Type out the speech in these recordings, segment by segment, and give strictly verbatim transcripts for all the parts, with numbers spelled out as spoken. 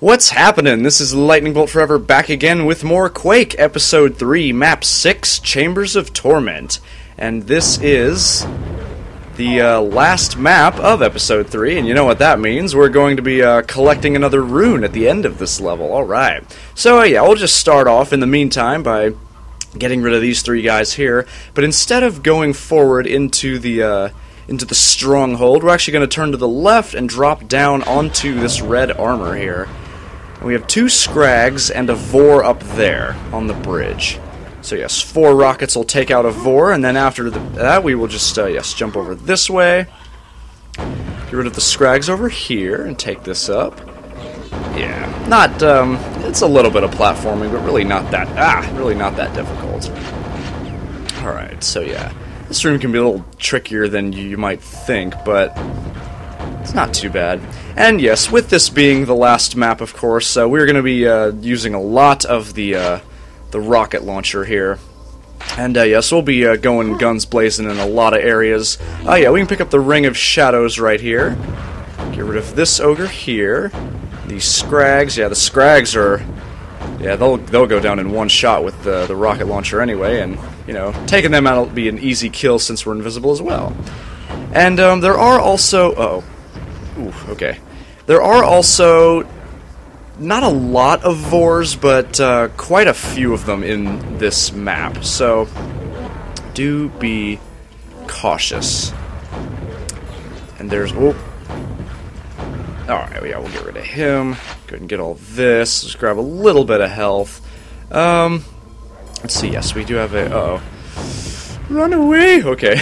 What's happening? This is Lightning Bolt Forever back again with more Quake, Episode three, Map six, Chambers of Torment. And this is the uh, last map of Episode three, and you know what that means. We're going to be uh, collecting another rune at the end of this level. Alright. So uh, yeah, we'll just start off in the meantime by getting rid of these three guys here. But instead of going forward into the... Uh, into the stronghold, we're actually going to turn to the left and drop down onto this red armor here. And we have two Scrags and a Vor up there on the bridge. So yes, four rockets will take out a Vor, and then after the, that we will just, uh, yes, jump over this way. Get rid of the Scrags over here and take this up. Yeah, not, um, it's a little bit of platforming, but really not that, ah, really not that difficult. Alright, so yeah. This room can be a little trickier than you might think, but it's not too bad. And yes, with this being the last map, of course, uh, we're going to be uh, using a lot of the uh, the rocket launcher here. And uh, yes, we'll be uh, going guns blazing in a lot of areas. Oh yeah, we can pick up the Ring of Shadows right here. Get rid of this ogre here. These Scrags, yeah, the Scrags are... Yeah, they'll they'll go down in one shot with the the rocket launcher anyway, and you know, taking them out will be an easy kill since we're invisible as well. And um, there are also uh oh, ooh, okay, there are also not a lot of Vors, but uh, quite a few of them in this map. So do be cautious. And there's oh. Alright, yeah, we'll get rid of him. Go ahead and get all this. Just grab a little bit of health. Um, let's see, yes, we do have a... Uh oh Run away! Okay.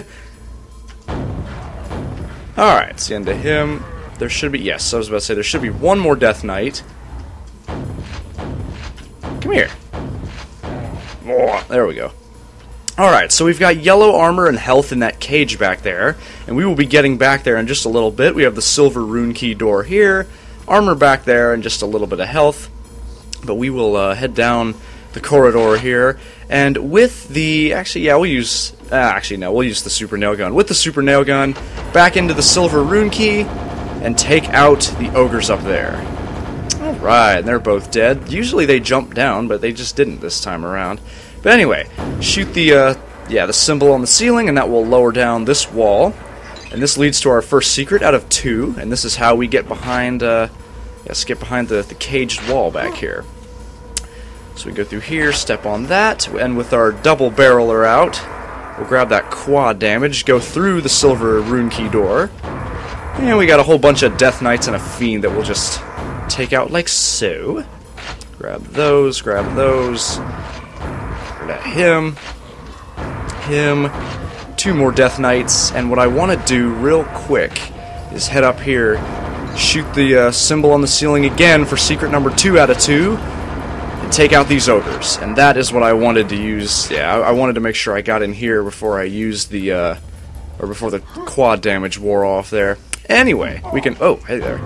Alright, it's the end of him. There should be... Yes, I was about to say, there should be one more Death Knight. Come here. Oh, there we go. Alright, so we've got yellow armor and health in that cage back there, and we will be getting back there in just a little bit. We have the silver rune key door here, armor back there, and just a little bit of health. But we will uh, head down the corridor here, and with the... Actually, yeah, we'll use... Uh, actually, no, we'll use the super nail gun. With the super nail gun, back into the silver rune key, and take out the ogres up there. Alright, and they're both dead. Usually they jump down, but they just didn't this time around. But anyway, shoot the, uh, yeah, the symbol on the ceiling, and that will lower down this wall. And this leads to our first secret out of two, and this is how we get behind, uh, yes, get behind the, the caged wall back here. So we go through here, step on that, and with our double barreler out, we'll grab that quad damage, go through the silver rune key door, and we got a whole bunch of Death Knights and a Fiend that we'll just take out like so. Grab those, grab those. Him, him, two more Death Knights, and what I want to do real quick is head up here, shoot the uh, symbol on the ceiling again for secret number two out of two, and take out these ogres. And that is what I wanted to use. Yeah, I, I wanted to make sure I got in here before I used the, uh, or before the quad damage wore off there. Anyway, we can, oh, hey there.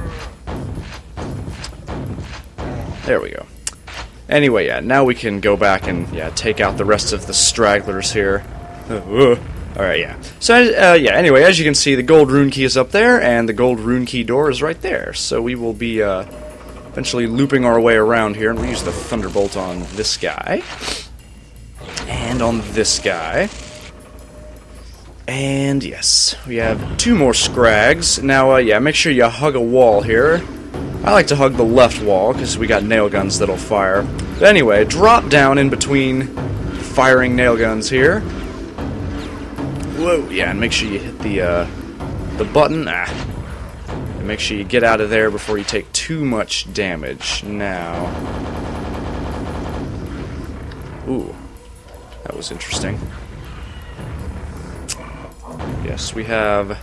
There we go. Anyway, yeah, now we can go back and, yeah, take out the rest of the stragglers here. Uh, Alright, yeah. So, uh, yeah, anyway, as you can see, the gold rune key is up there, and the gold rune key door is right there. So we will be, uh, eventually looping our way around here, and we'll use the Thunderbolt on this guy. And on this guy. And, yes, we have two more Scrags. Now, uh, yeah, make sure you hug a wall here. I like to hug the left wall, because we got nail guns that'll fire. But anyway, drop down in between firing nail guns here. Whoa, yeah, and make sure you hit the, uh, the button. Ah. And make sure you get out of there before you take too much damage. Now... Ooh, that was interesting. Yes, we have...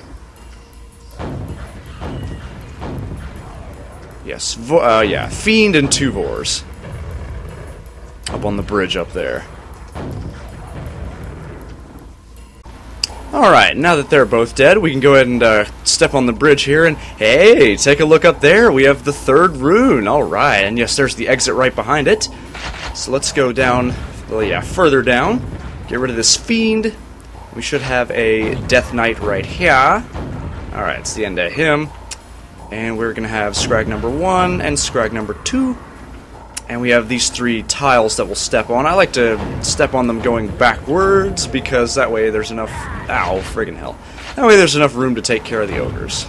Yes, vo uh, yeah, Fiend and two Vors. Up on the bridge up there. Alright, now that they're both dead, we can go ahead and uh, step on the bridge here, and hey, take a look up there, we have the third rune. Alright, and yes, there's the exit right behind it. So let's go down, well, yeah, further down, get rid of this Fiend. We should have a Death Knight right here. Alright, it's the end of him. And we're going to have scrag number one and scrag number two. And we have these three tiles that we'll step on. I like to step on them going backwards because that way there's enough... Ow, friggin' hell. That way there's enough room to take care of the ogres.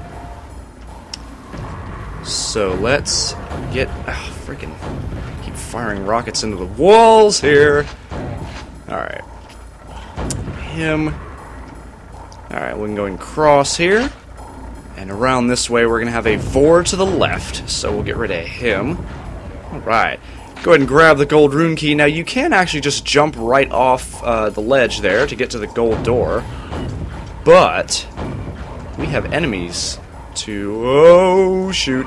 So let's get... Oh, friggin' keep firing rockets into the walls here. Alright. Him. Alright, we can go and cross here. And around this way we're going to have a Vor to the left. So we'll get rid of him. Alright. Go ahead and grab the gold rune key. Now you can actually just jump right off uh, the ledge there to get to the gold door. But we have enemies to... Oh, shoot.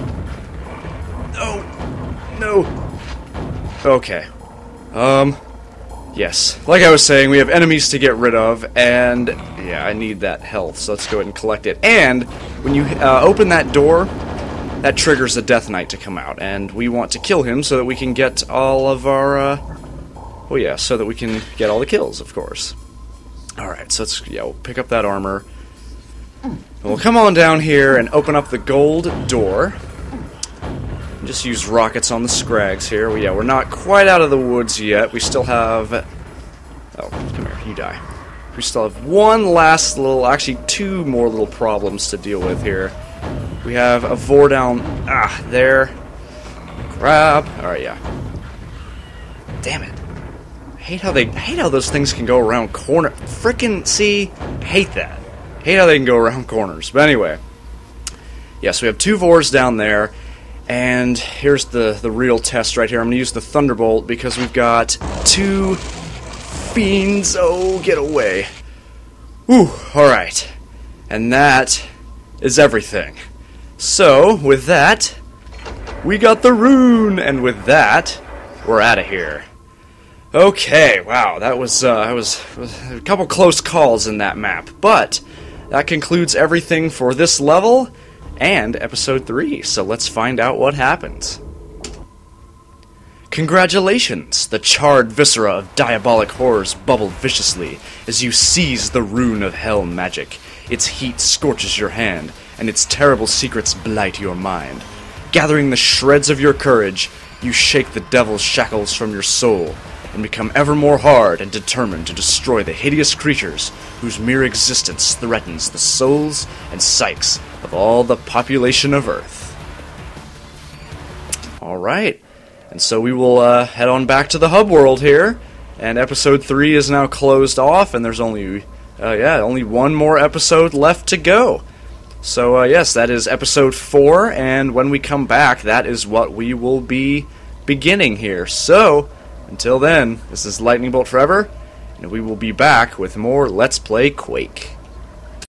No. No. Okay. Um, yes. Like I was saying, we have enemies to get rid of, and yeah, I need that health, so let's go ahead and collect it. And when you uh, open that door, that triggers the Death Knight to come out, and we want to kill him so that we can get all of our, uh, oh yeah, so that we can get all the kills, of course. Alright, so let's, yeah, we'll pick up that armor. And we'll come on down here and open up the gold door. And just use rockets on the scrags here. Well, yeah, we're not quite out of the woods yet. We still have... Oh, come here, you die. We still have one last little, actually two more little problems to deal with here. We have a Vor down, ah, there. Grab. Alright, yeah. Damn it. I hate how they, I hate how those things can go around corner. Frickin' see, I hate that. I hate how they can go around corners. But anyway. Yeah, so we have two Vors down there. And here's the, the real test right here. I'm going to use the Thunderbolt because we've got two fiends. Oh, get away. Whew, alright. And that is everything. So, with that, we got the rune, and with that, we're out of here. Okay, wow, that was, uh, that was, was a couple close calls in that map, but that concludes everything for this level and episode three, so let's find out what happens. Congratulations! The charred viscera of diabolic horrors bubble viciously as you seize the rune of hell magic. Its heat scorches your hand, and its terrible secrets blight your mind. Gathering the shreds of your courage, you shake the devil's shackles from your soul, and become ever more hard and determined to destroy the hideous creatures whose mere existence threatens the souls and psyches of all the population of Earth. Alright, and so we will uh, head on back to the hub world here, and episode three is now closed off, and there's only, uh, yeah, only one more episode left to go. So, uh, yes, that is episode four, and when we come back, that is what we will be beginning here. So, until then, this is Lightning Bolt Forever, and we will be back with more Let's Play Quake.